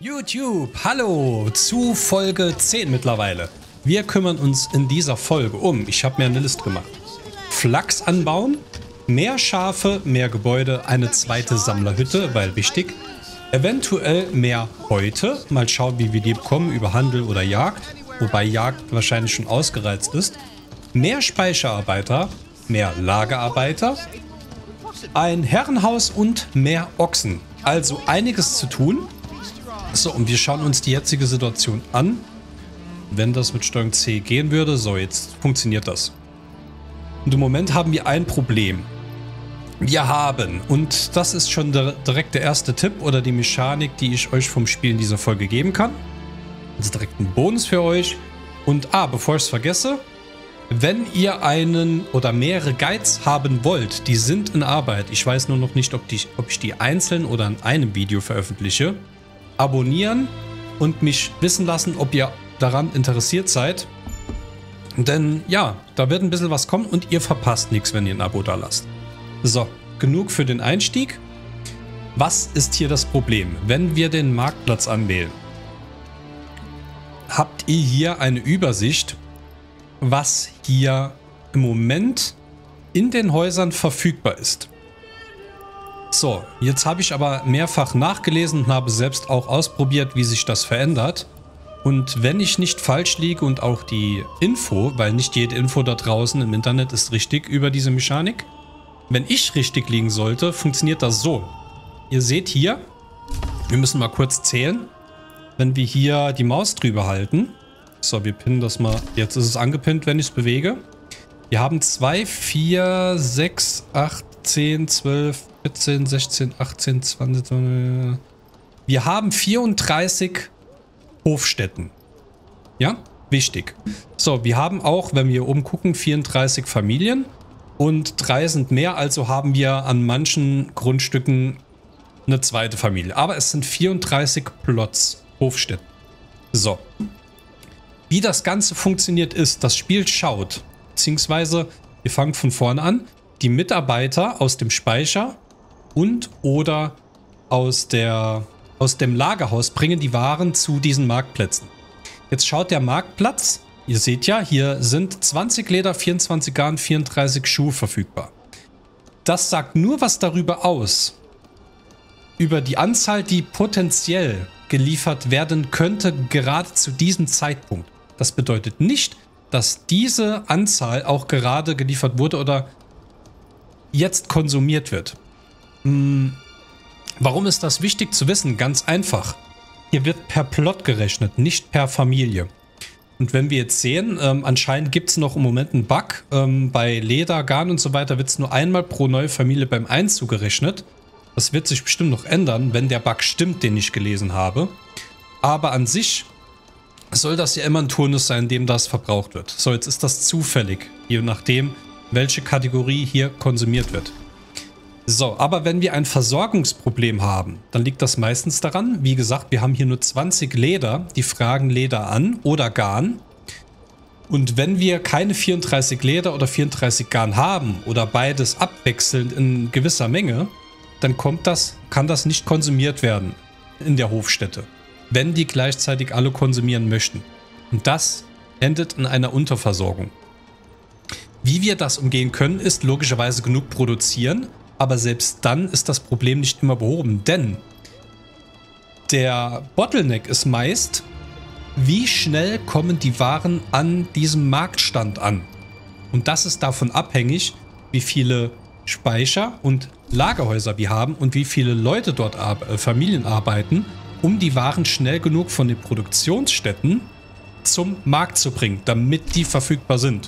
YouTube, hallo zu Folge 10 mittlerweile. Wir kümmern uns in dieser Folge um, ich habe mir eine Liste gemacht, Flachs anbauen, mehr Schafe, mehr Gebäude, eine zweite Sammlerhütte, weil wichtig, eventuell mehr Beute, mal schauen wie wir die bekommen über Handel oder Jagd, wobei Jagd wahrscheinlich schon ausgereizt ist, mehr Speicherarbeiter, mehr Lagerarbeiter, ein Herrenhaus und mehr Ochsen, also einiges zu tun. So, und wir schauen uns die jetzige Situation an. Wenn das mit Steuerung C gehen würde. So, jetzt funktioniert das. Und im Moment haben wir ein Problem. Wir haben, und das ist schon direkt der erste Tipp oder die Mechanik, die ich euch vom Spiel in dieser Folge geben kann. Das ist direkt ein Bonus für euch. Und bevor ich es vergesse, wenn ihr einen oder mehrere Guides haben wollt, die sind in Arbeit. Ich weiß nur noch nicht, ob ich die einzeln oder in einem Video veröffentliche. Abonnieren und mich wissen lassen, ob ihr daran interessiert seid. Denn ja, da wird ein bisschen was kommen und ihr verpasst nichts, wenn ihr ein Abo da lasst. So, genug für den Einstieg. Was ist hier das Problem? Wenn wir den Marktplatz anwählen, habt ihr hier eine Übersicht, was hier im Moment in den Häusern verfügbar ist. So, jetzt habe ich aber mehrfach nachgelesen und habe selbst auch ausprobiert, wie sich das verändert. Und wenn ich nicht falsch liege und auch die Info, weil nicht jede Info da draußen im Internet ist richtig über diese Mechanik. Wenn ich richtig liegen sollte, funktioniert das so. Ihr seht hier, wir müssen mal kurz zählen, wenn wir hier die Maus drüber halten. So, wir pinnen das mal. Jetzt ist es angepinnt, wenn ich es bewege. Wir haben 2, 4, 6, 8, 10, 12, 14, 16, 18, 20. Wir haben 34 Hofstätten. Ja, wichtig. So, wir haben auch, wenn wir hier oben gucken, 34 Familien und 3 sind mehr, also haben wir an manchen Grundstücken eine zweite Familie. Aber es sind 34 Plots, Hofstätten. So. Wie das Ganze funktioniert ist, das Spiel schaut, beziehungsweise wir fangen von vorne an, die Mitarbeiter aus dem Speicher und oder aus dem Lagerhaus bringen die Waren zu diesen Marktplätzen. Jetzt schaut der Marktplatz, ihr seht ja, hier sind 20 Leder, 24 Garn, 34 Schuhe verfügbar. Das sagt nur was darüber aus, über die Anzahl, die potenziell geliefert werden könnte, gerade zu diesem Zeitpunkt. Das bedeutet nicht, dass diese Anzahl auch gerade geliefert wurde oder jetzt konsumiert wird. Warum ist das wichtig zu wissen? Ganz einfach. Hier wird per Plot gerechnet, nicht per Familie. Und wenn wir jetzt sehen, anscheinend gibt es noch im Moment einen Bug. Bei Leder, Garn und so weiter wird es nur einmal pro neue Familie beim Einzug gerechnet. Das wird sich bestimmt noch ändern, wenn der Bug stimmt, den ich gelesen habe. Aber an sich soll das ja immer ein Turnus sein, in dem das verbraucht wird. So, jetzt ist das zufällig, je nachdem, welche Kategorie hier konsumiert wird. So, aber wenn wir ein Versorgungsproblem haben, dann liegt das meistens daran, wie gesagt, wir haben hier nur 20 Leder, die fragen Leder an oder Garn. Und wenn wir keine 34 Leder oder 34 Garn haben oder beides abwechselnd in gewisser Menge, dann kann das nicht konsumiert werden in der Hofstätte, wenn die gleichzeitig alle konsumieren möchten. Und das endet in einer Unterversorgung. Wie wir das umgehen können, ist logischerweise genug produzieren, aber selbst dann ist das Problem nicht immer behoben, denn der Bottleneck ist meist, wie schnell kommen die Waren an diesem Marktstand an. Und das ist davon abhängig, wie viele Speicher und Lagerhäuser wir haben und wie viele Leute dort Familien arbeiten, um die Waren schnell genug von den Produktionsstätten zum Markt zu bringen, damit die verfügbar sind.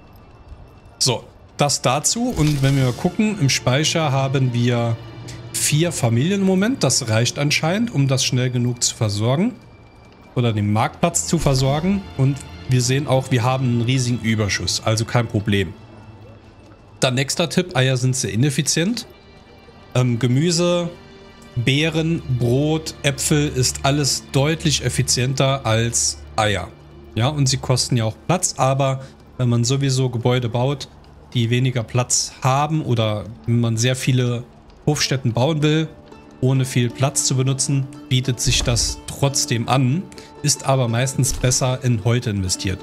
So, das dazu. Und wenn wir mal gucken, im Speicher haben wir 4 Familien im Moment. Das reicht anscheinend, um das schnell genug zu versorgen oder den Marktplatz zu versorgen. Und wir sehen auch, wir haben einen riesigen Überschuss, also kein Problem. Dann nächster Tipp, Eier sind sehr ineffizient. Gemüse, Beeren, Brot, Äpfel ist alles deutlich effizienter als Eier. Ja, und sie kosten ja auch Platz, aber wenn man sowieso Gebäude baut, die weniger Platz haben oder wenn man sehr viele Hofstätten bauen will, ohne viel Platz zu benutzen, bietet sich das trotzdem an, ist aber meistens besser in heute investiert.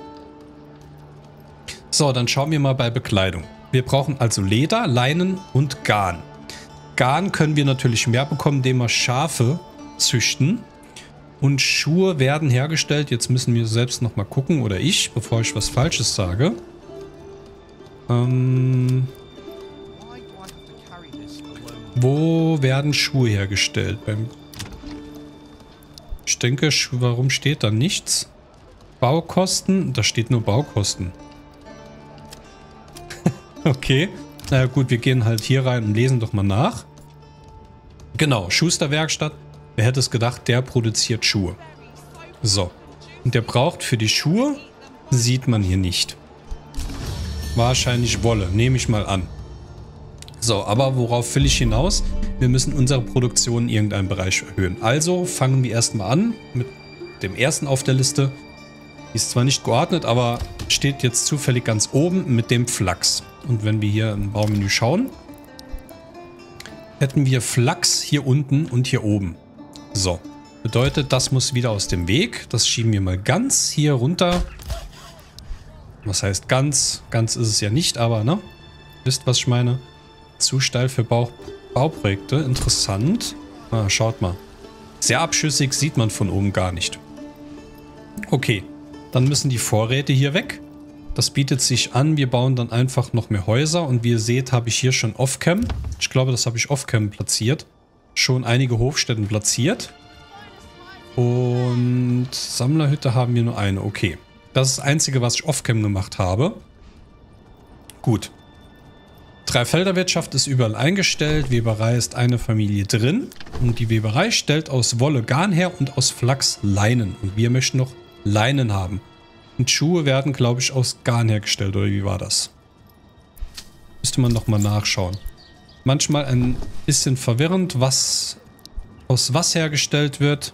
So, dann schauen wir mal bei Bekleidung. Wir brauchen also Leder, Leinen und Garn. Garn können wir natürlich mehr bekommen, indem wir Schafe züchten. Und Schuhe werden hergestellt. Jetzt müssen wir selbst nochmal gucken, oder ich, bevor ich was Falsches sage. Wo werden Schuhe hergestellt? Ich denke, warum steht da nichts? Baukosten? Da steht nur Baukosten. Okay. Na gut, wir gehen halt hier rein und lesen doch mal nach. Genau, Schusterwerkstatt. Wer hätte es gedacht, der produziert Schuhe. So. Und der braucht für die Schuhe, sieht man hier nicht. Wahrscheinlich Wolle, nehme ich mal an. So, aber worauf will ich hinaus? Wir müssen unsere Produktion in irgendeinem Bereich erhöhen. Also fangen wir erstmal an mit dem ersten auf der Liste. Die ist zwar nicht geordnet, aber steht jetzt zufällig ganz oben mit dem Flachs. Und wenn wir hier im Baumenü schauen, hätten wir Flachs hier unten und hier oben. So, bedeutet, das muss wieder aus dem Weg. Das schieben wir mal ganz hier runter. Was heißt ganz? Ganz ist es ja nicht, aber ne? Wisst, was ich meine? Zu steil für Bauprojekte. Interessant. Ah, schaut mal. Sehr abschüssig, sieht man von oben gar nicht. Okay, dann müssen die Vorräte hier weg. Das bietet sich an. Wir bauen dann einfach noch mehr Häuser. Und wie ihr seht, habe ich hier schon Off-Cam. Ich glaube, das habe ich Off-Cam platziert. Schon einige Hofstätten platziert. Und Sammlerhütte haben wir nur eine. Okay. Das ist das Einzige, was ich Off-Cam gemacht habe. Gut. Dreifelderwirtschaft ist überall eingestellt. Weberei ist eine Familie drin. Und die Weberei stellt aus Wolle Garn her und aus Flachs Leinen. Und wir möchten noch Leinen haben. Und Schuhe werden, glaube ich, aus Garn hergestellt. Oder wie war das? Müsste man nochmal nachschauen. Manchmal ein bisschen verwirrend, was aus was hergestellt wird.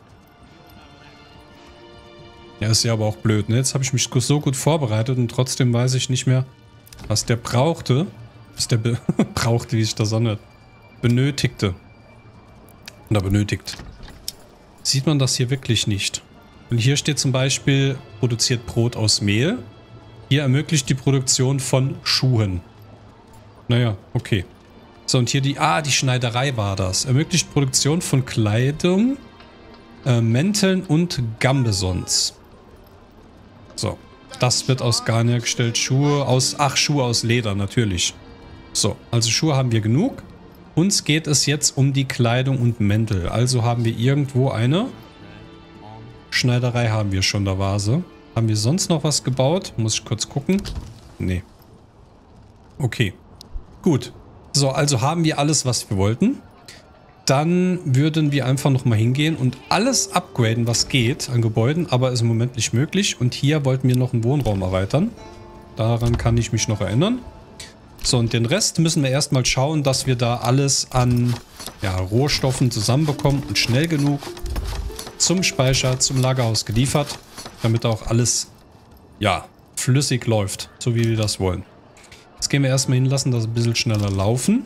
Ja, ist ja aber auch blöd, ne? Jetzt habe ich mich so gut vorbereitet und trotzdem weiß ich nicht mehr, was der brauchte. Was der brauchte, wie sich das anhört. Benötigte. Oder benötigt. Sieht man das hier wirklich nicht. Und hier steht zum Beispiel, produziert Brot aus Mehl. Hier ermöglicht die Produktion von Schuhen. Naja, okay. So, und hier die Schneiderei war das. Ermöglicht Produktion von Kleidung, Mänteln und Gambesons. So, das wird aus Garn hergestellt. Schuhe aus Leder, natürlich. So, also Schuhe haben wir genug. Uns geht es jetzt um die Kleidung und Mäntel. Also haben wir irgendwo eine Schneiderei haben wir schon, da war sie. Haben wir sonst noch was gebaut? Muss ich kurz gucken. Nee. Okay. Gut. So, also haben wir alles, was wir wollten. Dann würden wir einfach nochmal hingehen und alles upgraden, was geht an Gebäuden, aber ist im Moment nicht möglich. Und hier wollten wir noch einen Wohnraum erweitern. Daran kann ich mich noch erinnern. So, und den Rest müssen wir erstmal schauen, dass wir da alles an Rohstoffen zusammenbekommen und schnell genug zum Speicher, zum Lagerhaus geliefert, damit auch alles, flüssig läuft, so wie wir das wollen. Jetzt gehen wir erstmal hin, lassen das ein bisschen schneller laufen.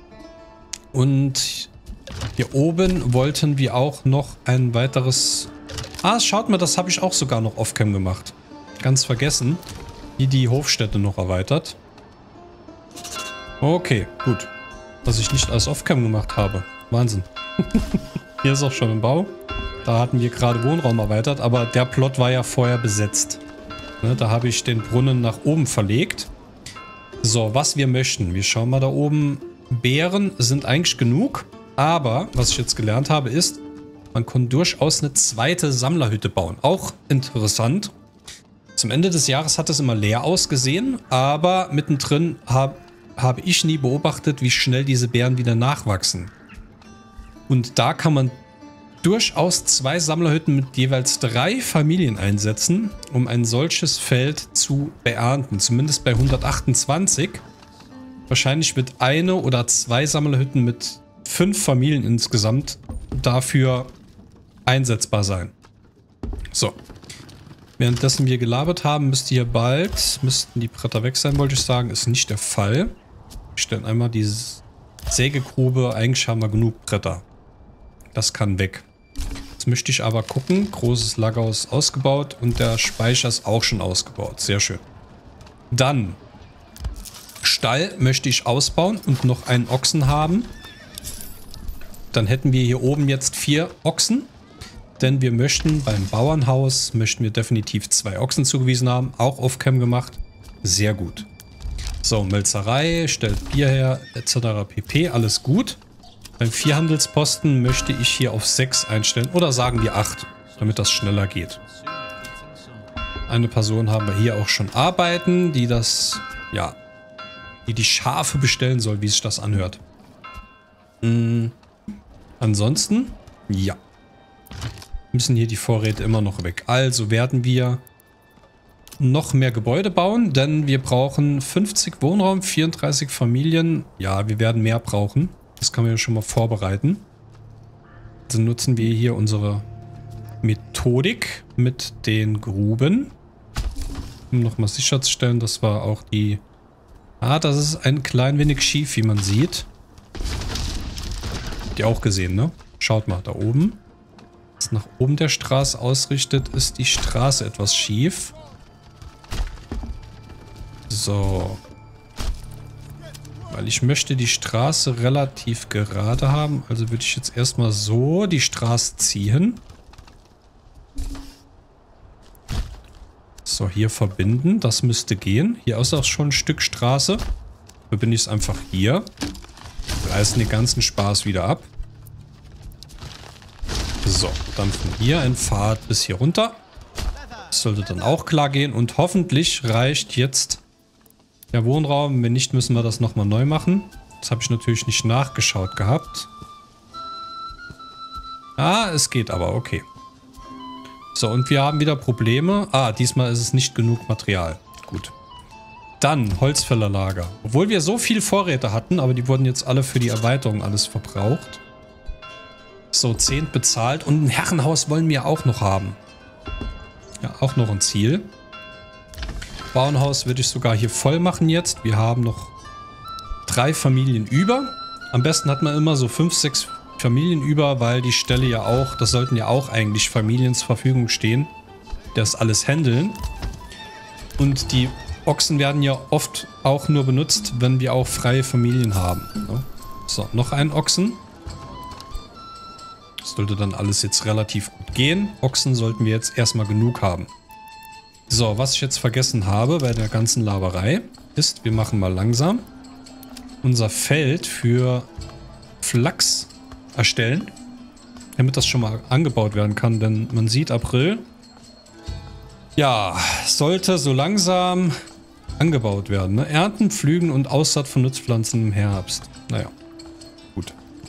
Und hier oben wollten wir auch noch ein weiteres... schaut mal, das habe ich auch sogar noch off-cam gemacht. Ganz vergessen. Die Hofstätte noch erweitert. Okay, gut. Was ich nicht als off-cam gemacht habe. Wahnsinn. Hier ist auch schon im Bau. Da hatten wir gerade Wohnraum erweitert, aber der Plot war ja vorher besetzt. Ne, da habe ich den Brunnen nach oben verlegt. So, was wir möchten. Wir schauen mal da oben. Beeren sind eigentlich genug, aber was ich jetzt gelernt habe ist, man kann durchaus eine zweite Sammlerhütte bauen. Auch interessant. Zum Ende des Jahres hat es immer leer ausgesehen, aber mittendrin habe ich nie beobachtet, wie schnell diese Beeren wieder nachwachsen. Und da kann man durchaus 2 Sammlerhütten mit jeweils 3 Familien einsetzen, um ein solches Feld zu beernten. Zumindest bei 128. Wahrscheinlich wird 1 oder 2 Sammlerhütten mit 5 Familien insgesamt dafür einsetzbar sein. So. Währenddessen wir gelabert haben, müssten die Bretter weg sein, wollte ich sagen. Ist nicht der Fall. Wir stellen einmal die Sägegrube. Eigentlich haben wir genug Bretter. Das kann weg. Jetzt möchte ich aber gucken. Großes Lagerhaus ausgebaut und der Speicher ist auch schon ausgebaut. Sehr schön. Dann Stall möchte ich ausbauen und noch einen Ochsen haben. Dann hätten wir hier oben jetzt 4 Ochsen. Denn wir möchten beim Bauernhaus, definitiv 2 Ochsen zugewiesen haben. Auch off-cam gemacht. Sehr gut. So, Melzerei, stellt Bier her, etc. pp. Alles gut. Beim Viehhandelsposten möchte ich hier auf 6 einstellen. Oder sagen wir 8, damit das schneller geht. Eine Person haben wir hier auch schon arbeiten, die das, ja, die Schafe bestellen soll, wie sich das anhört. Ansonsten, ja. Müssen hier die Vorräte immer noch weg. Also werden wir noch mehr Gebäude bauen, denn wir brauchen 50 Wohnraum, 34 Familien. Ja, wir werden mehr brauchen. Das kann man ja schon mal vorbereiten. Dann nutzen wir hier unsere Methodik mit den Gruben. Um nochmal sicherzustellen, dass wir auch die... Ah, das ist ein klein wenig schief, wie man sieht. Habt ihr auch gesehen, ne? Schaut mal, da oben. Was nach oben der Straße ausrichtet, ist die Straße etwas schief. So. Weil ich möchte die Straße relativ gerade haben. Also würde ich jetzt erstmal so die Straße ziehen. So, hier verbinden. Das müsste gehen. Hier ist auch schon ein Stück Straße. Verbinde ich es einfach hier. Reißen den ganzen Spaß wieder ab. So, dann von hier ein Pfad bis hier runter. Das sollte dann auch klar gehen. Und hoffentlich reicht jetzt der Wohnraum. Wenn nicht, müssen wir das nochmal neu machen. Das habe ich natürlich nicht nachgeschaut gehabt. Ah, es geht aber, okay. So, und wir haben wieder Probleme. Ah, diesmal ist es nicht genug Material. Gut. Dann Holzfällerlager. Obwohl wir so viel Vorräte hatten, aber die wurden jetzt alle für die Erweiterung alles verbraucht. So, 10 bezahlt. Und ein Herrenhaus wollen wir auch noch haben. Ja, auch noch ein Ziel. Bauernhaus würde ich sogar hier voll machen jetzt. Wir haben noch 3 Familien über. Am besten hat man immer so 5, 6 Familien über, weil die Ställe ja auch, das sollten ja auch eigentlich Familien zur Verfügung stehen, die das alles handeln. Und die Ochsen werden ja oft auch nur benutzt, wenn wir auch freie Familien haben. So, noch ein Ochsen. Das sollte dann alles jetzt relativ gut gehen. Ochsen sollten wir jetzt erstmal genug haben. So, was ich jetzt vergessen habe bei der ganzen Laberei ist, wir machen mal langsam unser Feld für Flachs erstellen, damit das schon mal angebaut werden kann, denn man sieht April, ja, sollte so langsam angebaut werden. Ne? Ernten, Pflügen und Aussaat von Nutzpflanzen im Herbst. Naja, gut.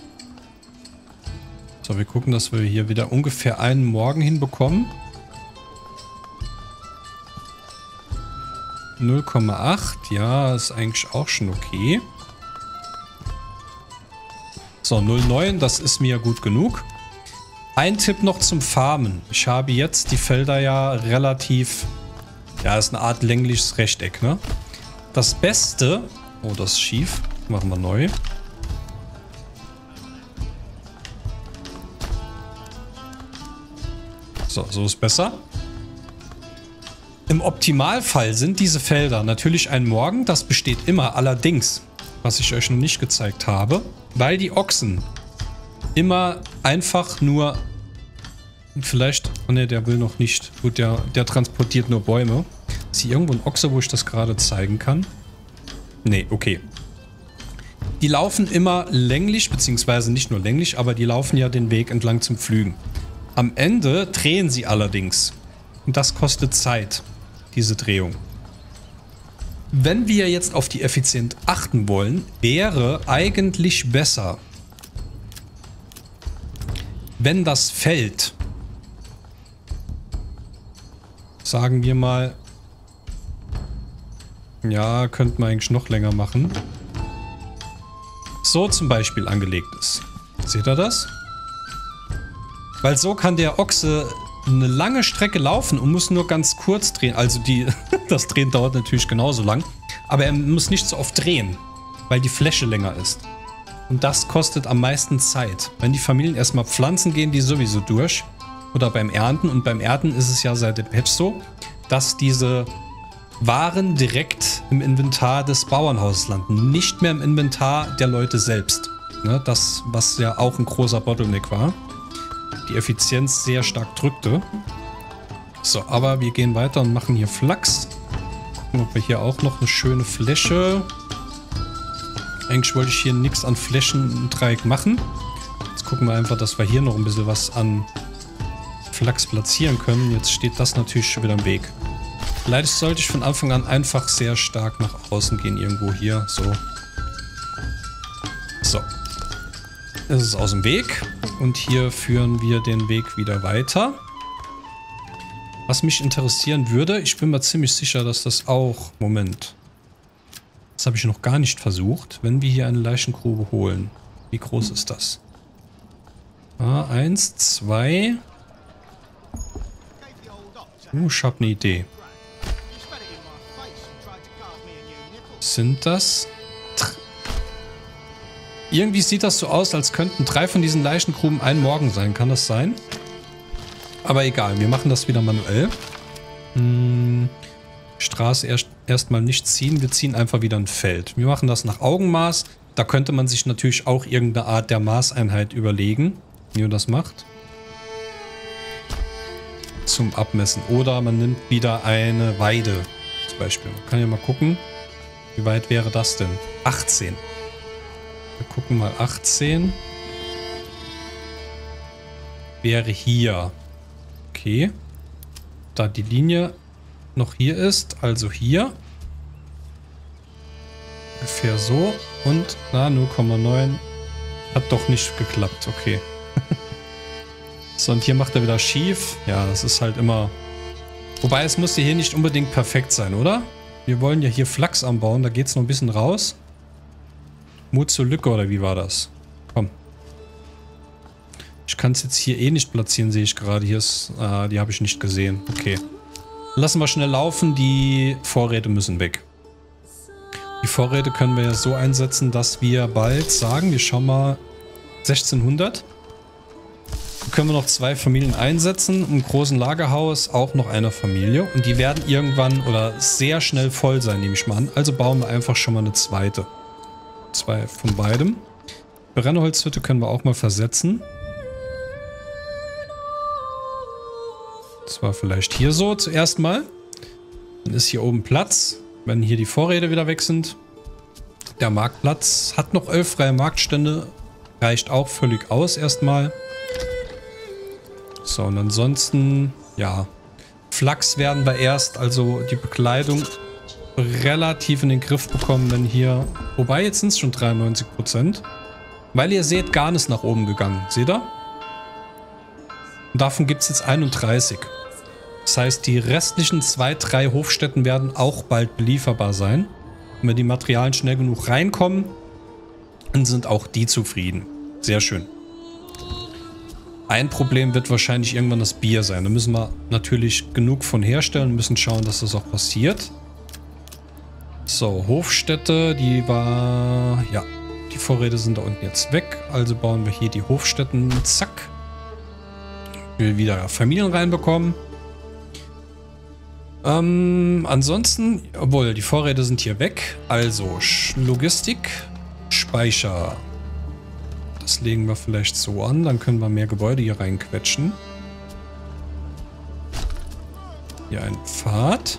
So, wir gucken, dass wir hier wieder ungefähr einen Morgen hinbekommen. 0,8, ja, ist eigentlich auch schon okay. So, 0,9, das ist mir gut genug. Ein Tipp noch zum Farmen. Ich habe jetzt die Felder ja relativ... Ja, ist eine Art längliches Rechteck, ne? Das Beste... Oh, das ist schief. Machen wir neu. So, so ist besser. Im Optimalfall sind diese Felder natürlich ein Morgen. Das besteht immer. Allerdings, was ich euch noch nicht gezeigt habe, weil die Ochsen immer einfach nur... Vielleicht... Oh ne, der will noch nicht. Gut, der transportiert nur Bäume. Ist hier irgendwo ein Ochse, wo ich das gerade zeigen kann? Ne, okay. Die laufen immer länglich, beziehungsweise nicht nur länglich, aber die laufen ja den Weg entlang zum Pflügen. Am Ende drehen sie allerdings. Und das kostet Zeit, diese Drehung. Wenn wir jetzt auf die Effizienz achten wollen, wäre eigentlich besser, wenn das Feld, sagen wir mal, ja, könnte man eigentlich noch länger machen, so zum Beispiel angelegt ist. Seht ihr das? Weil so kann der Ochse eine lange Strecke laufen und muss nur ganz kurz drehen. Also das Drehen dauert natürlich genauso lang. Aber er muss nicht so oft drehen, weil die Fläche länger ist. Und das kostet am meisten Zeit. Wenn die Familien erstmal pflanzen, gehen die sowieso durch. oder beim Ernten. Und beim Ernten ist es ja seit dem Patch so, dass diese Waren direkt im Inventar des Bauernhauses landen. Nicht mehr im Inventar der Leute selbst. Ne, das, was ja auch ein großer Bottleneck war. Die Effizienz sehr stark drückte. So, aber wir gehen weiter und machen hier Flachs. Gucken, ob wir hier auch noch eine schöne Fläche. Eigentlich wollte ich hier nichts an Flächendreieck machen. Jetzt gucken wir einfach, dass wir hier noch ein bisschen was an Flachs platzieren können. Jetzt steht das natürlich schon wieder im Weg. Vielleicht sollte ich von Anfang an einfach sehr stark nach außen gehen. Irgendwo hier. So. So. Das ist aus dem Weg. Und hier führen wir den Weg wieder weiter. Was mich interessieren würde, ich bin mir ziemlich sicher, dass das auch... Moment. Das habe ich noch gar nicht versucht. Wenn wir hier eine Leichengrube holen. Wie groß ist das? 1, 2... ich habe eine Idee. Sind das... Irgendwie sieht das so aus, als könnten 3 von diesen Leichengruben ein Morgen sein. Kann das sein? Aber egal, wir machen das wieder manuell. Straße erstmal nicht ziehen. Wir ziehen einfach wieder ein Feld. Wir machen das nach Augenmaß. Da könnte man sich natürlich auch irgendeine Art der Maßeinheit überlegen, wie man das macht. Zum Abmessen. Oder man nimmt wieder eine Weide. Zum Beispiel. Man kann ja mal gucken, wie weit wäre das denn? 18. Wir gucken mal, 18 wäre hier. Okay. Da die Linie noch hier ist, also hier. Ungefähr so. Und, na, 0,9. Hat doch nicht geklappt, okay. So, und hier macht er wieder schief. Ja, das ist halt immer... Wobei, es muss hier nicht unbedingt perfekt sein, oder? Wir wollen ja hier Flachs anbauen, da geht es noch ein bisschen raus. Mut zur Lücke, oder wie war das? Komm. Ich kann es jetzt hier eh nicht platzieren, sehe ich gerade. Hier ist... die habe ich nicht gesehen. Okay. Lassen wir schnell laufen. Die Vorräte müssen weg. Die Vorräte können wir ja so einsetzen, dass wir bald sagen, wir schauen mal 1600. Dann können wir noch 2 Familien einsetzen. Im großen Lagerhaus auch noch eine Familie. Und die werden irgendwann oder sehr schnell voll sein, nehme ich mal an. Also bauen wir einfach schon mal eine zweite. 2 von beidem. Brennholzhütte können wir auch mal versetzen. Das war vielleicht hier so zuerst mal. Dann ist hier oben Platz, wenn hier die Vorräte wieder weg sind. Der Marktplatz hat noch 11 freie Marktstände. Reicht auch völlig aus erstmal. So, und ansonsten, ja. Flachs werden wir erst, also die Bekleidung, relativ in den Griff bekommen, wenn hier... Wobei, jetzt sind es schon 93%. Weil ihr seht, Garn ist nach oben gegangen. Seht ihr? Und davon gibt es jetzt 31. Das heißt, die restlichen 2, 3 Hofstätten werden auch bald belieferbar sein. Und wenn die Materialien schnell genug reinkommen, dann sind auch die zufrieden. Sehr schön. Ein Problem wird wahrscheinlich irgendwann das Bier sein. Da müssen wir natürlich genug von herstellen und müssen schauen, dass das auch passiert. So, Hofstätte, die war... Ja, die Vorräte sind da unten jetzt weg. Also bauen wir hier die Hofstätten. Zack. Wir wieder Familien reinbekommen. Ansonsten, obwohl, die Vorräte sind hier weg. Also, Logistik, Speicher. Das legen wir vielleicht so an. Dann können wir mehr Gebäude hier reinquetschen. Hier ein Pfad.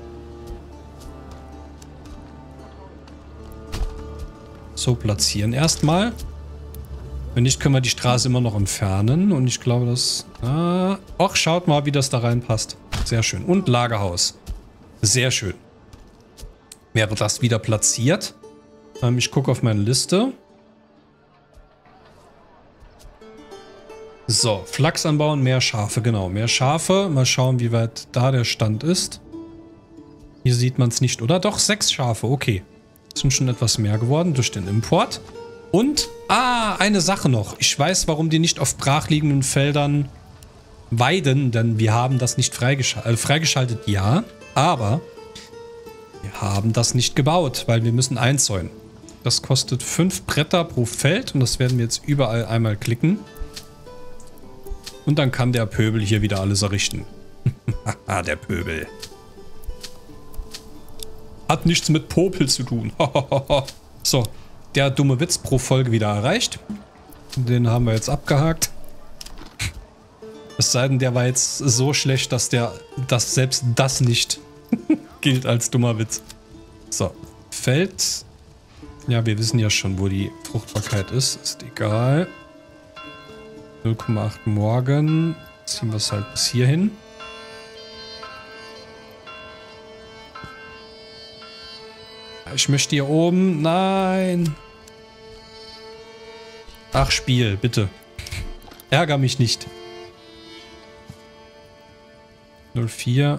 So platzieren erstmal. Wenn nicht, können wir die Straße immer noch entfernen. Und ich glaube, das... Och, schaut mal, wie das da reinpasst. Sehr schön. Und Lagerhaus. Sehr schön. Wäre das wieder platziert. Ich gucke auf meine Liste. So, Flachs anbauen, mehr Schafe, genau. Mehr Schafe. Mal schauen, wie weit da der Stand ist. Hier sieht man es nicht, oder? Doch, 6 Schafe, okay. Sind schon etwas mehr geworden durch den Import. Und, eine Sache noch. Ich weiß, warum die nicht auf brachliegenden Feldern weiden, denn wir haben das nicht freigeschaltet. Freigeschaltet, ja, aber wir haben das nicht gebaut, weil wir müssen einzäunen. Das kostet 5 Bretter pro Feld und das werden wir jetzt überall einmal klicken. Und dann kann der Pöbel hier wieder alles errichten. Haha, der Pöbel. Hat nichts mit Popel zu tun. So, der dumme Witz pro Folge wieder erreicht. Den haben wir jetzt abgehakt. Es sei denn, der war jetzt so schlecht, dass selbst das nicht gilt als dummer Witz. So, Feld. Ja, wir wissen ja schon, wo die Fruchtbarkeit ist. Ist egal. 0,8 morgen. Ziehen wir es halt bis hierhin. Ich möchte hier oben. Nein. Ach, Spiel, bitte. Ärger mich nicht. 04.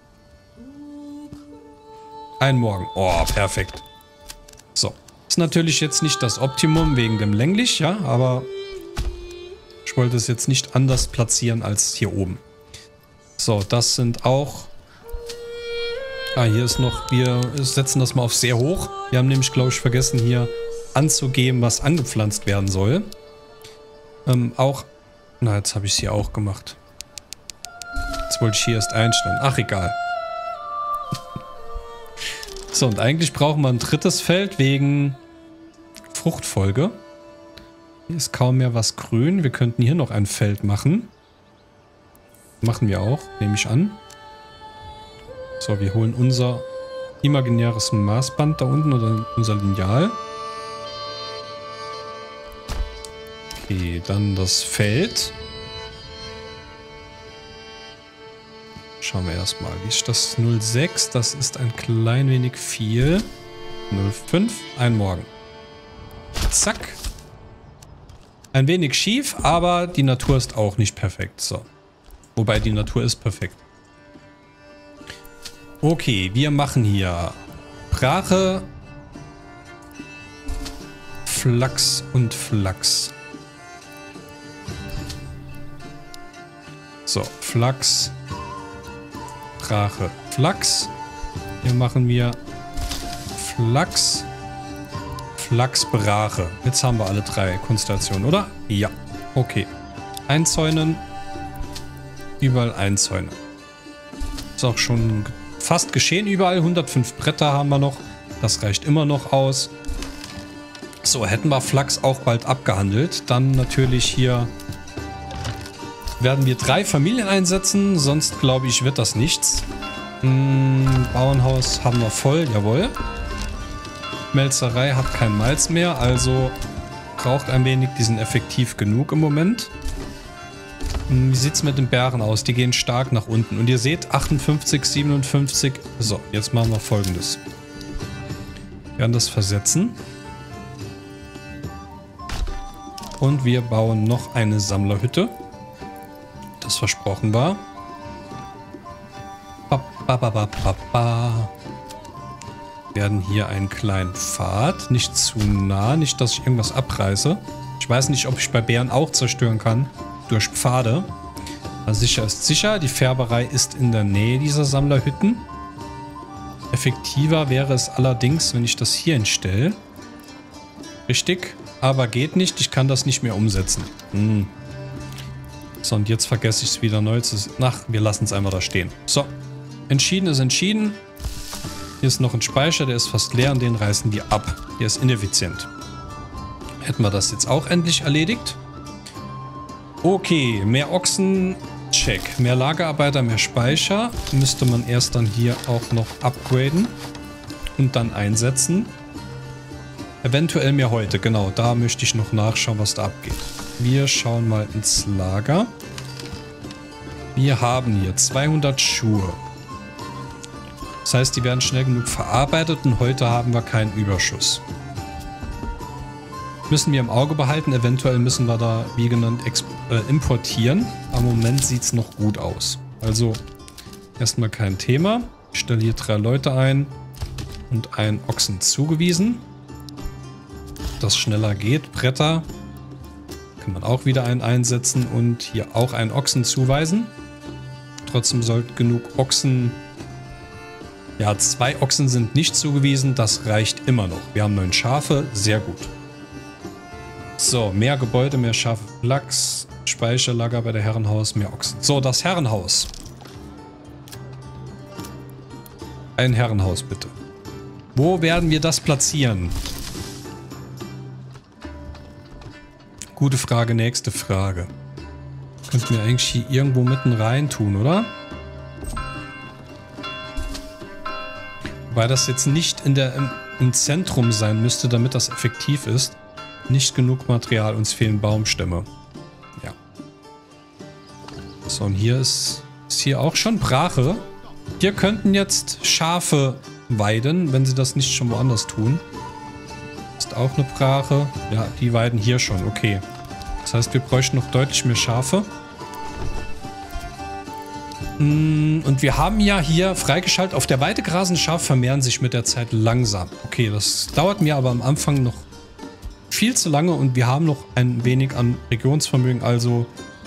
Ein Morgen. Oh, perfekt. So. Ist natürlich jetzt nicht das Optimum wegen dem länglich, ja, aber ich wollte es jetzt nicht anders platzieren als hier oben. So, das sind auch... Ah, hier ist noch... Wir setzen das mal auf sehr hoch. Wir haben nämlich, glaube ich, vergessen hier anzugeben, was angepflanzt werden soll. Auch... Na, jetzt habe ich es hier auch gemacht. Jetzt wollte ich hier erst einstellen. Ach, egal. So, und eigentlich brauchen wir ein drittes Feld wegen Fruchtfolge. Hier ist kaum mehr was grün. Wir könnten hier noch ein Feld machen. Machen wir auch, nehme ich an. So, wir holen unser imaginäres Maßband da unten oder unser Lineal. Okay, dann das Feld. Schauen wir erstmal, wie ist das? 06, das ist ein klein wenig viel. 05, ein Morgen. Zack. Ein wenig schief, aber die Natur ist auch nicht perfekt. So. Wobei die Natur ist perfekt. Okay, wir machen hier Brache, Flachs und Flachs. So, Flachs, Brache, Flachs. Hier machen wir Flachs, Flachs, Brache. Jetzt haben wir alle drei Konstellationen, oder? Ja. Okay. Einzäunen. Überall einzäunen. Ist auch schon fast geschehen überall. 105 Bretter haben wir noch. Das reicht immer noch aus. So, hätten wir Flachs auch bald abgehandelt. Dann natürlich hier werden wir 3 Familien einsetzen. Sonst, glaube ich, wird das nichts. Bauernhaus haben wir voll. Jawohl. Melzerei hat kein Malz mehr. Also braucht ein wenig. Die sind effektiv genug im Moment. Wie sieht es mit den Bären aus? Die gehen stark nach unten. Und ihr seht 58, 57. So, jetzt machen wir Folgendes. Wir werden das versetzen. Und wir bauen noch eine Sammlerhütte. Das versprochen war. Wir werden hier einen kleinen Pfad. Nicht zu nah. Nicht, dass ich irgendwas abreiße. Ich weiß nicht, ob ich bei Bären auch zerstören kann. Durch Pfade. Also sicher ist sicher. Die Färberei ist in der Nähe dieser Sammlerhütten. Effektiver wäre es allerdings, wenn ich das hier hinstelle. Richtig. Aber geht nicht. Ich kann das nicht mehr umsetzen. So, und jetzt vergesse ich es wieder neu zu... Ach, wir lassen es einfach da stehen. So. Entschieden ist entschieden. Hier ist noch ein Speicher. Der ist fast leer und den reißen wir ab. Der ist ineffizient. Hätten wir das jetzt auch endlich erledigt. Okay, mehr Ochsen, check. Mehr Lagerarbeiter, mehr Speicher. Müsste man erst dann hier auch noch upgraden und dann einsetzen. Eventuell mehr heute, genau. Da möchte ich noch nachschauen, was da abgeht. Wir schauen mal ins Lager. Wir haben hier 200 Schuhe. Das heißt, die werden schnell genug verarbeitet und heute haben wir keinen Überschuss. Müssen wir im Auge behalten. Eventuell müssen wir da, wie genannt, importieren. Am Moment sieht es noch gut aus. Also erstmal kein Thema. Ich stelle hier 3 Leute ein und einen Ochsen zugewiesen. Das schneller geht. Bretter kann man auch wieder einen einsetzen und hier auch einen Ochsen zuweisen. Trotzdem sollten genug Ochsen... Ja, 2 Ochsen sind nicht zugewiesen. Das reicht immer noch. Wir haben 9 Schafe. Sehr gut. So, mehr Gebäude, mehr Schafe, Flachs. Speicherlager bei der Herrenhaus, mehr Ochsen. So, das Herrenhaus. Ein Herrenhaus, bitte. Wo werden wir das platzieren? Gute Frage, nächste Frage. Könnten wir eigentlich hier irgendwo mitten rein tun, oder? Wobei das jetzt nicht im Zentrum sein müsste, damit das effektiv ist. Nicht genug Material, uns fehlen Baumstämme. Ja. So, und hier ist hier auch schon Brache. Hier könnten jetzt Schafe weiden, wenn sie das nicht schon woanders tun. Ist auch eine Brache. Ja, die weiden hier schon, okay. Das heißt, wir bräuchten noch deutlich mehr Schafe. Und wir haben ja hier freigeschaltet, auf der Weide grasende Schafe vermehren sich mit der Zeit langsam. Okay, das dauert mir aber am Anfang noch viel zu lange und wir haben noch ein wenig an Regionsvermögen, also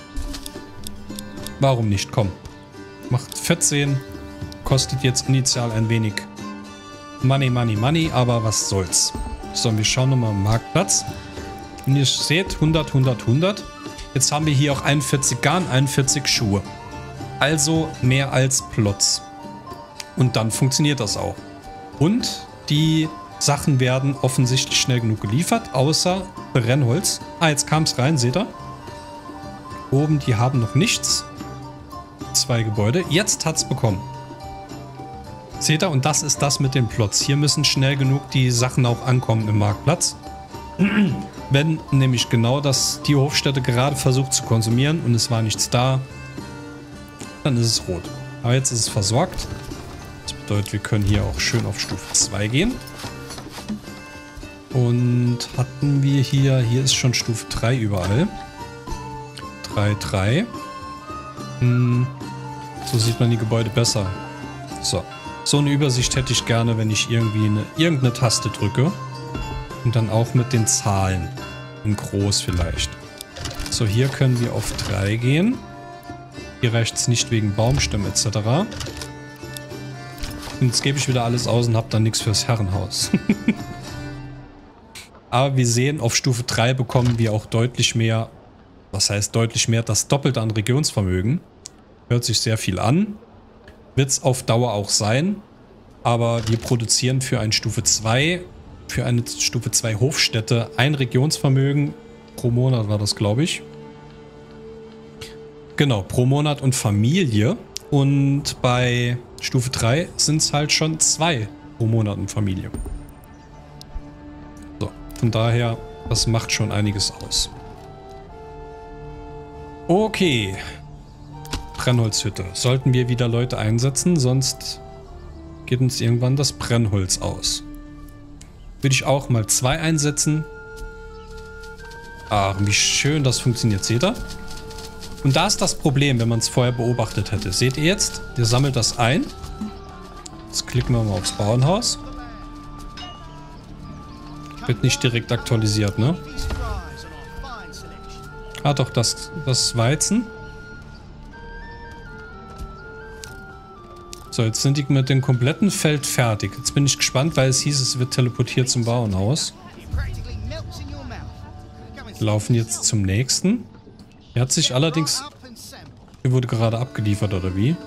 warum nicht? Komm, macht 14, kostet jetzt initial ein wenig Money, aber was soll's. So, wir schauen nochmal am Marktplatz. Und ihr seht 100, 100, 100. Jetzt haben wir hier auch 41 Garn, 41 Schuhe. Also mehr als Plots. Und dann funktioniert das auch. Und die Sachen werden offensichtlich schnell genug geliefert, außer Brennholz. Ah, jetzt kam es rein, seht ihr? Oben, die haben noch nichts. 2 Gebäude. Jetzt hat es bekommen. Seht ihr? Und das ist das mit den Plots. Hier müssen schnell genug die Sachen auch ankommen im Marktplatz. Wenn nämlich genau das die Hofstätte gerade versucht zu konsumieren und es war nichts da, dann ist es rot. Aber jetzt ist es versorgt. Das bedeutet, wir können hier auch schön auf Stufe 2 gehen. Und hatten wir hier ist schon Stufe 3 überall. 3, 3. So sieht man die Gebäude besser. So eine Übersicht hätte ich gerne, wenn ich irgendwie irgendeine Taste drücke. Und dann auch mit den Zahlen. In groß vielleicht. So, hier können wir auf 3 gehen. Hier reicht es nicht wegen Baumstämmen etc. Und jetzt gebe ich wieder alles aus und habe dann nichts fürs Herrenhaus. Aber wir sehen, auf Stufe 3 bekommen wir auch deutlich mehr, was heißt deutlich mehr, das Doppelte an Regionsvermögen. Hört sich sehr viel an. Wird es auf Dauer auch sein. Aber wir produzieren für eine Stufe 2 Hofstätte ein Regionsvermögen pro Monat war das, glaube ich. Genau, pro Monat und Familie. Und bei Stufe 3 sind es halt schon 2 pro Monat und Familie. So, von daher, das macht schon einiges aus. Okay. Brennholzhütte. Sollten wir wieder Leute einsetzen, sonst geht uns irgendwann das Brennholz aus. Würde ich auch mal 2 einsetzen. Ach, wie schön das funktioniert, seht ihr? Und da ist das Problem, wenn man es vorher beobachtet hätte. Seht ihr jetzt? Der sammelt das ein. Jetzt klicken wir mal aufs Bauernhaus. Wird nicht direkt aktualisiert, ne? Ah doch, das Weizen. So, jetzt sind die mit dem kompletten Feld fertig. Jetzt bin ich gespannt, weil es hieß, es wird teleportiert zum Bauernhaus. Wir laufen jetzt zum nächsten. Er hat sich allerdings... Er wurde gerade abgeliefert, oder wie?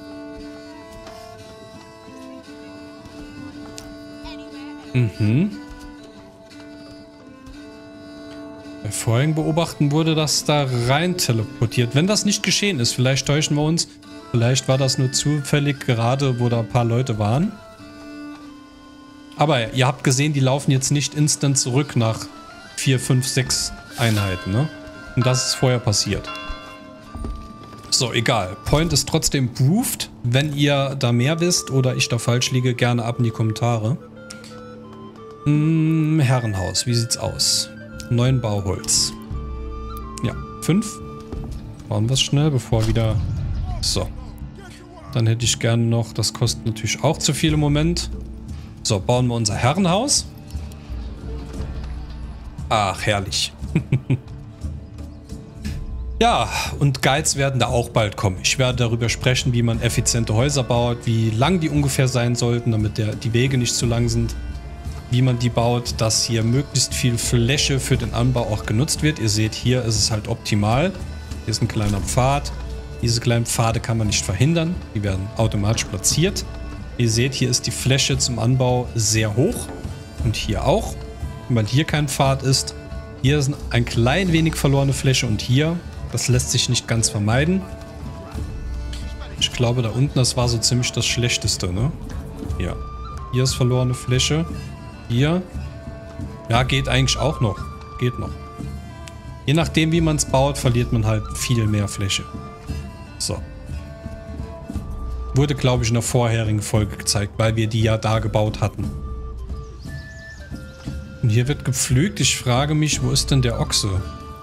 Bei vorherigen Beobachten wurde das da rein teleportiert. Wenn das nicht geschehen ist, vielleicht täuschen wir uns. Vielleicht war das nur zufällig gerade, wo da ein paar Leute waren. Aber ihr habt gesehen, die laufen jetzt nicht instant zurück nach 4, 5, 6 Einheiten, ne? Und das ist vorher passiert. So, egal. Point ist trotzdem proved. Wenn ihr da mehr wisst oder ich da falsch liege, gerne ab in die Kommentare. Herrenhaus, wie sieht's aus? 9 Bauholz. Ja, 5. Bauen wir es schnell, bevor wieder... So. Dann hätte ich gerne noch, das kostet natürlich auch zu viel im Moment. So, bauen wir unser Herrenhaus. Ach, herrlich. Ja, und Guides werden da auch bald kommen. Ich werde darüber sprechen, wie man effiziente Häuser baut, wie lang die ungefähr sein sollten, damit die Wege nicht zu lang sind. Wie man die baut, dass hier möglichst viel Fläche für den Anbau auch genutzt wird. Ihr seht, hier ist es halt optimal. Hier ist ein kleiner Pfad. Diese kleinen Pfade kann man nicht verhindern. Die werden automatisch platziert. Ihr seht, hier ist die Fläche zum Anbau sehr hoch. Und hier auch. Und weil hier kein Pfad ist, hier ist ein klein wenig verlorene Fläche. Und hier, das lässt sich nicht ganz vermeiden. Ich glaube, da unten, das war so ziemlich das Schlechteste, ne? Ja. Hier ist verlorene Fläche. Hier. Ja, geht eigentlich auch noch. Geht noch. Je nachdem, wie man es baut, verliert man halt viel mehr Fläche. So. Wurde, glaube ich, in der vorherigen Folge gezeigt, weil wir die ja da gebaut hatten. Und hier wird gepflügt. Ich frage mich, wo ist denn der Ochse?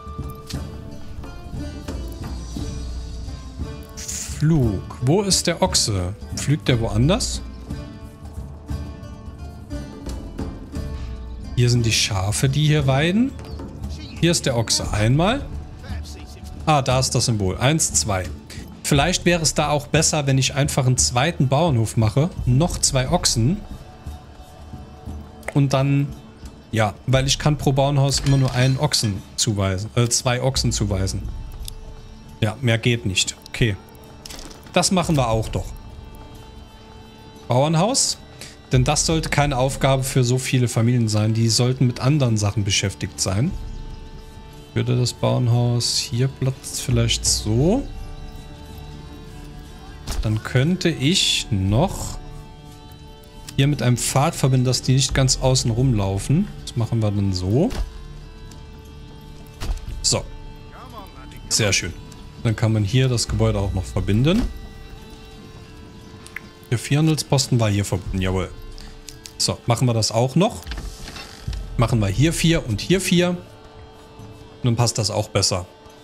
Flug. Wo ist der Ochse? Pflügt der woanders? Hier sind die Schafe, die hier weiden. Hier ist der Ochse. Einmal. Ah, da ist das Symbol. 1, 2. Vielleicht wäre es da auch besser, wenn ich einfach einen zweiten Bauernhof mache. Noch 2 Ochsen. Und dann, ja, weil ich kann pro Bauernhaus immer nur einen Ochsen zuweisen. 2 Ochsen zuweisen. Ja, mehr geht nicht. Okay. Das machen wir auch doch. Bauernhaus. Denn das sollte keine Aufgabe für so viele Familien sein. Die sollten mit anderen Sachen beschäftigt sein. Würde das Bauernhaus hier platzt vielleicht so. Dann könnte ich noch hier mit einem Pfad verbinden, dass die nicht ganz außen rumlaufen. Das machen wir dann so. So. Sehr schön. Dann kann man hier das Gebäude auch noch verbinden. Der 4 Handelsposten war hier verbunden, jawohl. So, machen wir das auch noch. Machen wir hier 4 und hier 4. Und dann passt das auch besser.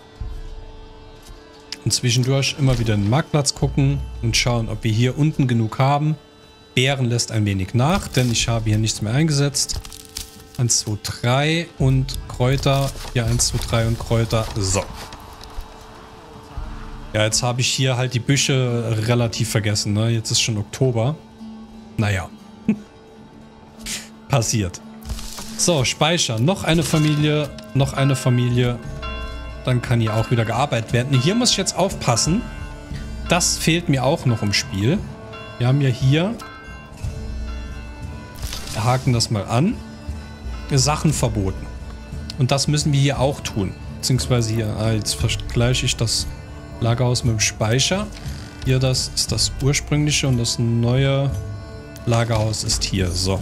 Und zwischendurch immer wieder in den Marktplatz gucken und schauen, ob wir hier unten genug haben. Beeren lässt ein wenig nach, denn ich habe hier nichts mehr eingesetzt. 1, 2, 3 und Kräuter. Hier 1, 2, 3 und Kräuter. So. Ja, jetzt habe ich hier halt die Büsche relativ vergessen, ne? Jetzt ist schon Oktober. Naja. Passiert. So, speichern. Noch eine Familie. Noch eine Familie. Dann kann hier auch wieder gearbeitet werden. Hier muss ich jetzt aufpassen. Das fehlt mir auch noch im Spiel. Wir haben ja hier... Wir haken das mal an. Sachen verboten. Und das müssen wir hier auch tun. Beziehungsweise hier... jetzt vergleiche ich das... Lagerhaus mit dem Speicher. Hier, das ist das ursprüngliche und das neue Lagerhaus ist hier. So.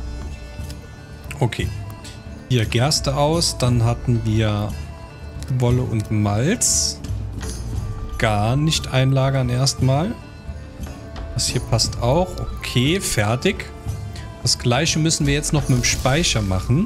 Okay. Hier Gerste aus. Dann hatten wir Wolle und Malz. Gar nicht einlagern erstmal. Das hier passt auch. Okay, fertig. Das gleiche müssen wir jetzt noch mit dem Speicher machen.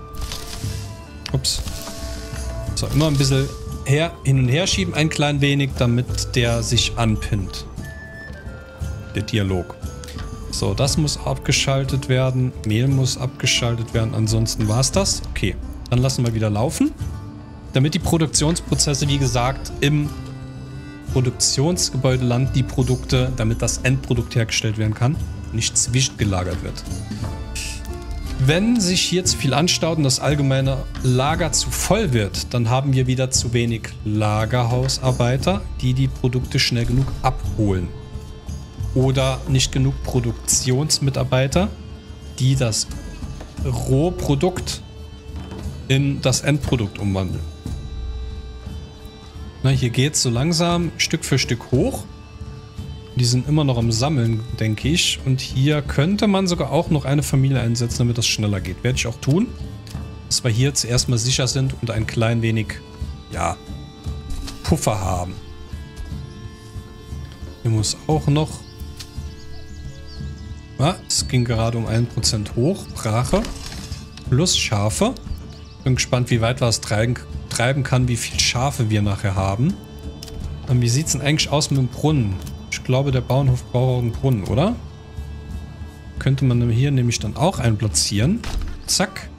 Ups. So, immer ein bisschen hin und her schieben, ein klein wenig, damit der sich anpinnt. Der Dialog. So, das muss abgeschaltet werden. Mehl muss abgeschaltet werden. Ansonsten war es das. Okay, dann lassen wir wieder laufen. Damit die Produktionsprozesse, wie gesagt, im Produktionsgebäude landen, die Produkte, damit das Endprodukt hergestellt werden kann, nicht zwischengelagert wird. Wenn sich hier zu viel anstaut und das allgemeine Lager zu voll wird, dann haben wir wieder zu wenig Lagerhausarbeiter, die die Produkte schnell genug abholen. Oder nicht genug Produktionsmitarbeiter, die das Rohprodukt in das Endprodukt umwandeln. Na, hier geht es so langsam Stück für Stück hoch. Die sind immer noch am Sammeln, denke ich. Und hier könnte man sogar auch noch eine Familie einsetzen, damit das schneller geht. Werde ich auch tun. Dass wir hier zuerst mal sicher sind und ein klein wenig, ja, Puffer haben. Hier muss auch noch... Ja, es ging gerade um 1% hoch. Brache. Plus Schafe. Bin gespannt, wie weit wir es treiben kann, wie viel Schafe wir nachher haben. Und wie sieht es denn eigentlich aus mit dem Brunnen? Ich glaube, der Bauernhof braucht auch einen Brunnen, oder? Könnte man hier nämlich dann auch einen platzieren. Zack.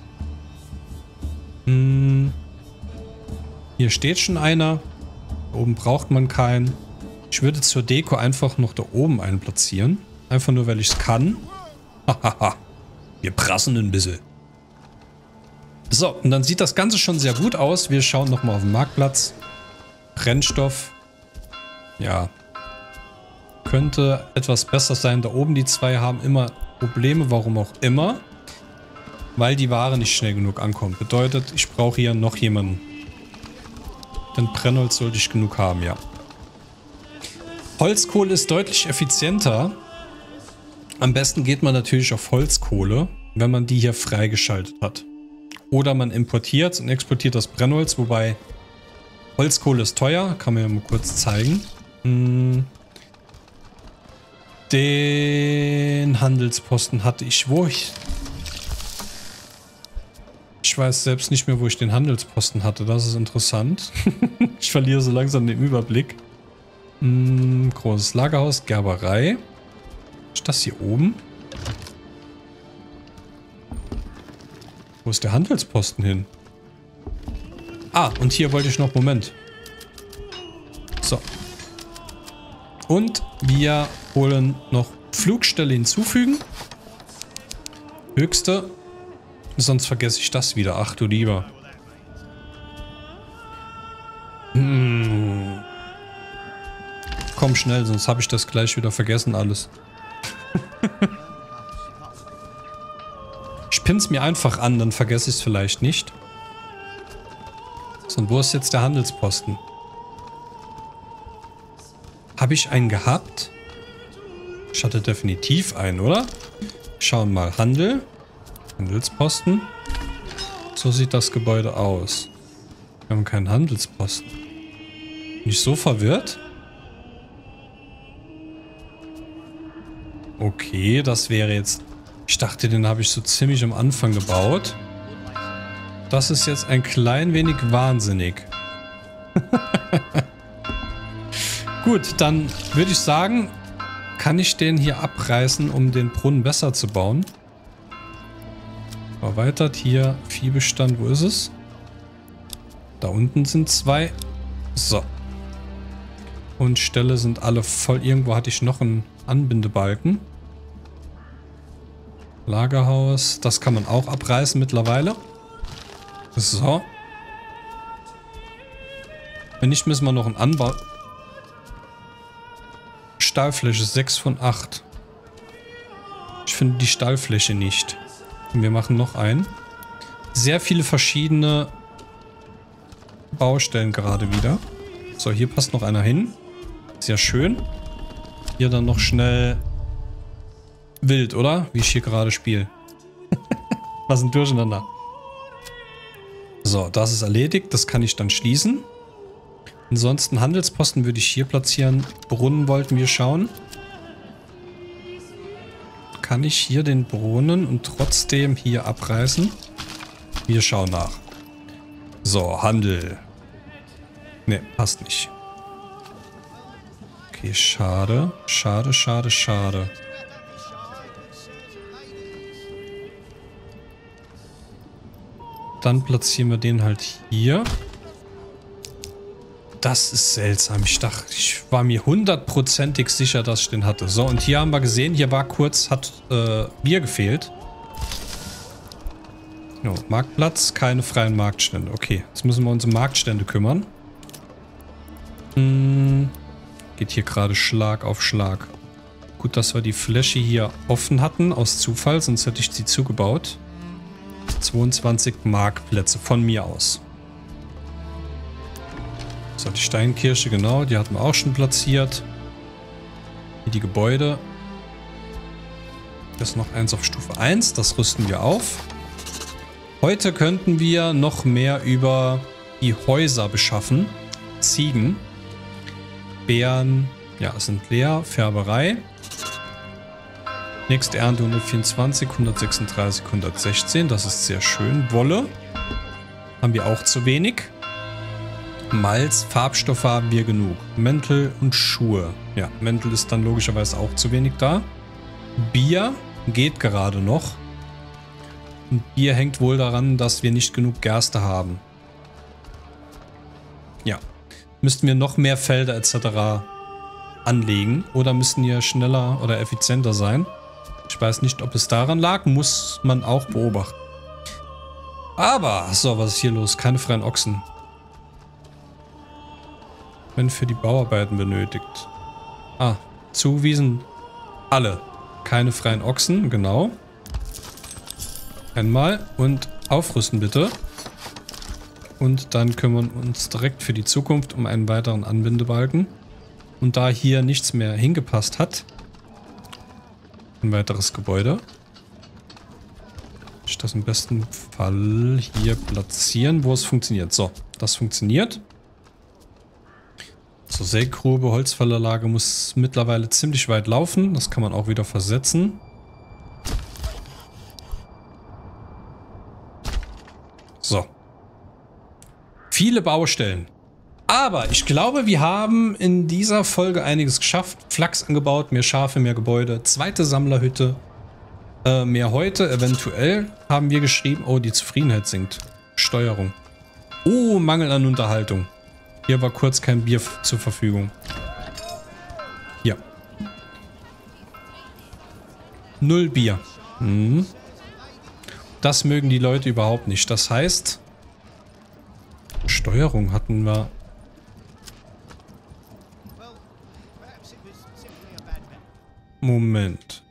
Hier steht schon einer. Da oben braucht man keinen. Ich würde zur Deko einfach noch da oben einen platzieren. Einfach nur, weil ich es kann. Hahaha. Wir prassen ein bisschen. So, und dann sieht das Ganze schon sehr gut aus. Wir schauen nochmal auf den Marktplatz. Brennstoff. Ja. Könnte etwas besser sein. Da oben die zwei haben immer Probleme, warum auch immer. Weil die Ware nicht schnell genug ankommt. Bedeutet, ich brauche hier noch jemanden. Denn Brennholz sollte ich genug haben, ja. Holzkohle ist deutlich effizienter. Am besten geht man natürlich auf Holzkohle, wenn man die hier freigeschaltet hat. Oder man importiert und exportiert das Brennholz, wobei Holzkohle ist teuer. Kann man ja mal kurz zeigen. Den Handelsposten hatte ich. Ich weiß selbst nicht mehr, wo ich den Handelsposten hatte. Das ist interessant. Ich verliere so langsam den Überblick. Großes Lagerhaus, Gerberei. Ist das hier oben? Wo ist der Handelsposten hin? Ah, und hier wollte ich noch... Moment. So. Und wir holen noch Flugstelle hinzufügen. Höchste. Sonst vergesse ich das wieder. Ach du lieber. Komm schnell, sonst habe ich das gleich wieder vergessen alles. Ich pin's mir einfach an, dann vergesse ich es vielleicht nicht. So, und wo ist jetzt der Handelsposten? Habe ich einen gehabt? Ich hatte definitiv einen, oder? Schauen mal. Handel. Handelsposten. So sieht das Gebäude aus. Wir haben keinen Handelsposten. Bin ich so verwirrt? Okay, das wäre jetzt... Ich dachte, den habe ich so ziemlich am Anfang gebaut. Das ist jetzt ein klein wenig wahnsinnig. Gut, dann würde ich sagen, kann ich den hier abreißen, um den Brunnen besser zu bauen. Erweitert hier Viehbestand. Wo ist es? Da unten sind zwei. So. Und Ställe sind alle voll. Irgendwo hatte ich noch einen Anbindebalken. Lagerhaus. Das kann man auch abreißen mittlerweile. So. Wenn nicht, müssen wir noch einen Anbau... Stallfläche 6 von 8. Ich finde die Stallfläche nicht. Und wir machen noch einen. Sehr viele verschiedene Baustellen gerade wieder. So, hier passt noch einer hin. Sehr schön. Hier dann noch schnell wild, oder? Wie ich hier gerade spiele. Was ein Durcheinander. So, das ist erledigt. Das kann ich dann schließen. Ansonsten Handelsposten würde ich hier platzieren. Brunnen wollten wir schauen. Kann ich hier den Brunnen und trotzdem hier abreißen? Wir schauen nach. So, Handel. Ne, passt nicht. Okay, schade. Schade, schade, schade. Dann platzieren wir den halt hier. Das ist seltsam. Ich war mir hundertprozentig sicher, dass ich den hatte. So, und hier haben wir gesehen, hier war kurz, hat Bier gefehlt. Jo, Marktplatz, keine freien Marktstände. Okay, jetzt müssen wir uns um Marktstände kümmern. Geht hier gerade Schlag auf Schlag. Gut, dass wir die Fläche hier offen hatten, aus Zufall, sonst hätte ich sie zugebaut. 22 Marktplätze von mir aus. So, die Steinkirche, genau, die hatten wir auch schon platziert. Hier die Gebäude. Das ist noch eins auf Stufe 1, das rüsten wir auf. Heute könnten wir noch mehr über die Häuser beschaffen. Ziegen. Bären, ja, sind leer. Färberei. Nächste Ernte 124, 136, 116, das ist sehr schön. Wolle haben wir auch zu wenig. Malz, Farbstoffe haben wir genug. Mäntel und Schuhe. Ja, Mäntel ist dann logischerweise auch zu wenig da. Bier geht gerade noch. Und Bier hängt wohl daran, dass wir nicht genug Gerste haben. Ja. Müssten wir noch mehr Felder etc. anlegen. Oder müssten wir schneller oder effizienter sein. Ich weiß nicht, ob es daran lag. Muss man auch beobachten. Aber, so, was ist hier los? Keine freien Ochsen. Wenn für die Bauarbeiten benötigt. Ah, zugewiesen. Alle. Keine freien Ochsen, genau. Einmal und aufrüsten bitte. Und dann kümmern wir uns direkt für die Zukunft um einen weiteren Anbindebalken. Und da hier nichts mehr hingepasst hat, ein weiteres Gebäude. Ich das im besten Fall hier platzieren, wo es funktioniert. So, das funktioniert. So, Sägegrube, Holzfällerlager muss mittlerweile ziemlich weit laufen. Das kann man auch wieder versetzen. So. Viele Baustellen. Aber ich glaube, wir haben in dieser Folge einiges geschafft. Flachs angebaut, mehr Schafe, mehr Gebäude, zweite Sammlerhütte, mehr Häute, eventuell haben wir geschrieben. Oh, die Zufriedenheit sinkt. Steuerung. Oh, Mangel an Unterhaltung. Hier war kurz kein Bier zur Verfügung. Ja. 0 Bier. Hm. Das mögen die Leute überhaupt nicht. Das heißt, Steuerung hatten wir. Moment.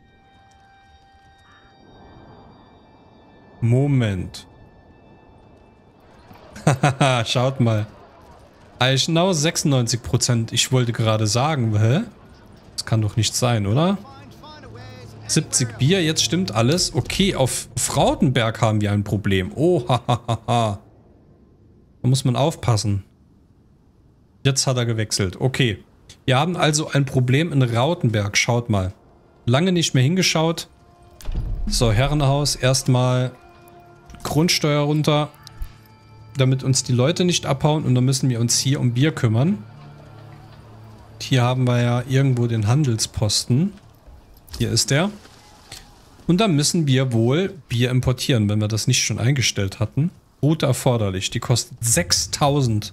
Hahaha, schaut mal. Eichenau 96%. Ich wollte gerade sagen, hä? Das kann doch nicht sein, oder? 70 Bier, jetzt stimmt alles. Okay, auf Fraudenberg haben wir ein Problem. Oh, hahaha. Da muss man aufpassen. Jetzt hat er gewechselt. Okay. Wir haben also ein Problem in Rautenberg. Schaut mal. Lange nicht mehr hingeschaut. So, Herrenhaus. Erstmal Grundsteuer runter, damit uns die Leute nicht abhauen. Und dann müssen wir uns hier um Bier kümmern. Hier haben wir ja irgendwo den Handelsposten. Hier ist der. Und dann müssen wir wohl Bier importieren, wenn wir das nicht schon eingestellt hatten. Route erforderlich. Die kostet 6000.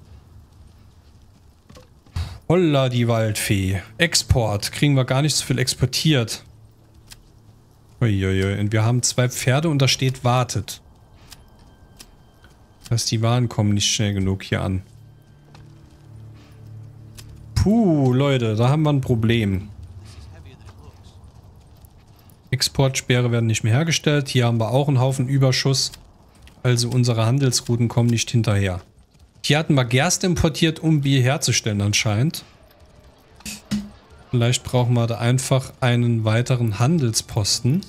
Holla die Waldfee. Export. Kriegen wir gar nicht so viel exportiert. Uiuiui. Und wir haben 2 Pferde und da steht wartet. Das heißt, die Waren kommen nicht schnell genug hier an. Puh, Leute, da haben wir ein Problem. Exportsperre werden nicht mehr hergestellt. Hier haben wir auch einen Haufen Überschuss. Also unsere Handelsrouten kommen nicht hinterher. Hier hatten wir Gerste importiert, um Bier herzustellen anscheinend. Vielleicht brauchen wir da einfach einen weiteren Handelsposten.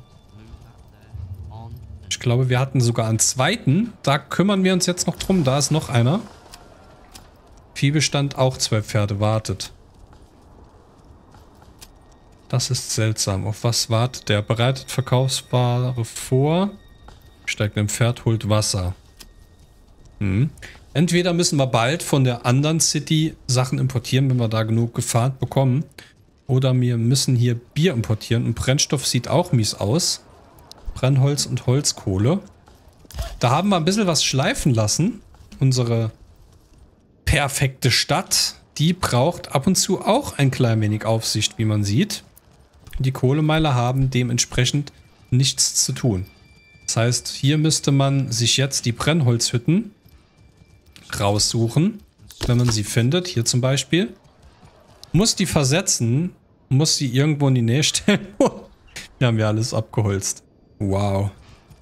Ich glaube, wir hatten sogar einen zweiten. Da kümmern wir uns jetzt noch drum. Da ist noch einer. Viehbestand auch 2 Pferde wartet. Das ist seltsam. Auf was wartet der? Bereitet Verkaufsware vor. Steigt ein Pferd, holt Wasser. Entweder müssen wir bald von der anderen City Sachen importieren, wenn wir da genug gefahren bekommen. Oder wir müssen hier Bier importieren. Und Brennstoff sieht auch mies aus. Brennholz und Holzkohle. Da haben wir ein bisschen was schleifen lassen. Unsere perfekte Stadt, die braucht ab und zu auch ein klein wenig Aufsicht, wie man sieht. Die Kohlemeiler haben dementsprechend nichts zu tun. Das heißt, hier müsste man sich jetzt die Brennholzhütten raussuchen, wenn man sie findet. Hier zum Beispiel. Muss die versetzen, muss sie irgendwo in die Nähe stellen. Wir haben ja alles abgeholzt. Wow.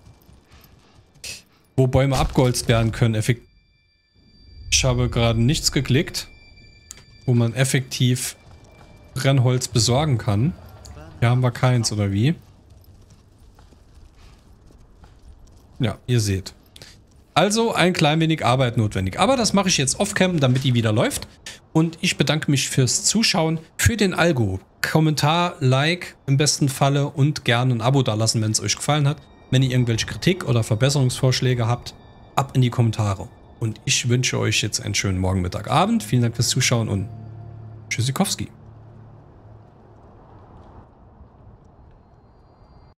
Wo Bäume abgeholzt werden können, effektiv. Ich habe gerade nichts geklickt, wo man effektiv Brennholz besorgen kann. Hier haben wir keins, oder wie? Ja, ihr seht. Also ein klein wenig Arbeit notwendig. Aber das mache ich jetzt off-cam, damit die wieder läuft. Und ich bedanke mich fürs Zuschauen, für den Algo. Kommentar, Like im besten Falle und gerne ein Abo dalassen, wenn es euch gefallen hat. Wenn ihr irgendwelche Kritik oder Verbesserungsvorschläge habt, ab in die Kommentare. Und ich wünsche euch jetzt einen schönen Morgen, Mittag, Abend. Vielen Dank fürs Zuschauen und Tschüssikowski.